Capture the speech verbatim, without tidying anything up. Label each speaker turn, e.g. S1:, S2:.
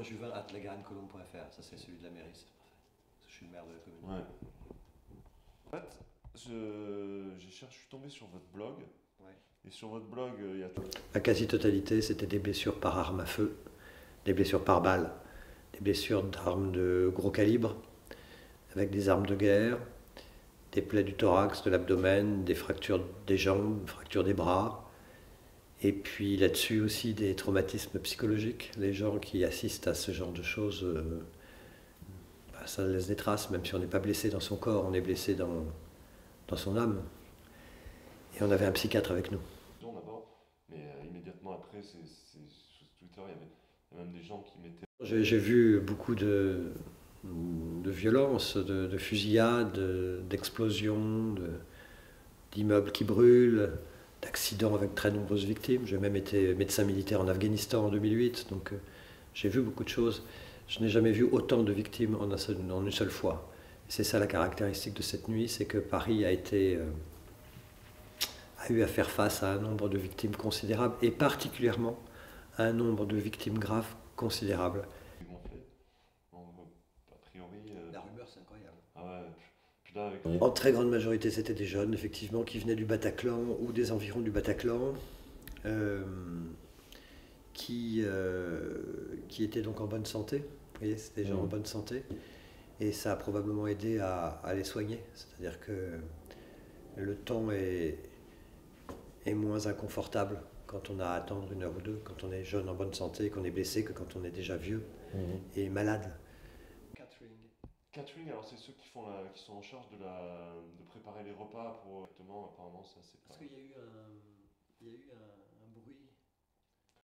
S1: juvin arobase lagarennecolombe point F R, ça c'est celui de la mairie, c'est parfait. Je suis le maire de la commune.
S2: Ouais. En fait, je, je cherche, je suis tombé sur votre blog.
S1: Ouais.
S2: Et sur votre blog, il y a tout.
S1: La quasi-totalité, c'était des blessures par arme à feu, des blessures par balle, des blessures d'armes de gros calibre, avec des armes de guerre, des plaies du thorax, de l'abdomen, des fractures des jambes, fractures des bras. Et puis là-dessus aussi des traumatismes psychologiques. Les gens qui assistent à ce genre de choses, euh, bah, ça laisse des traces, même si on n'est pas blessé dans son corps, on est blessé dans, dans son âme. Et on avait un psychiatre avec nous.
S2: D'abord, mais euh, immédiatement après, c'est, c'est, sur Twitter, il y avait il y a même des gens qui mettaient...
S1: J'ai, j'ai vu beaucoup de, de violences, de, de fusillades, de, d'explosions, de, d'immeubles qui brûlent, d'accidents avec très nombreuses victimes. J'ai même été médecin militaire en Afghanistan en deux mille huit, donc euh, j'ai vu beaucoup de choses. Je n'ai jamais vu autant de victimes en, un seul, en une seule fois. Et c'est ça la caractéristique de cette nuit, c'est que Paris a été... Euh, a eu à faire face à un nombre de victimes considérables, et particulièrement à un nombre de victimes graves considérables.
S2: A priori, euh...
S1: La rumeur, c'est incroyable.
S2: Ah ouais. Puis là, avec...
S1: En très grande majorité, c'était des jeunes, effectivement, qui venaient du Bataclan ou des environs du Bataclan, euh, qui, euh, qui étaient donc en bonne santé. Vous voyez, c'était des gens mmh. en bonne santé. Et ça a probablement aidé à, à les soigner. C'est-à-dire que le temps est... est moins inconfortable quand on a à attendre une heure ou deux, quand on est jeune en bonne santé, qu'on est blessé, que quand on est déjà vieux mmh. et malade.
S2: Catering. Catering, alors c'est ceux qui, font la, qui sont en charge de, la, de préparer les repas pour... Exactement, apparemment ça c'est pas...
S1: Parce qu'il y a eu un... Il y a eu un...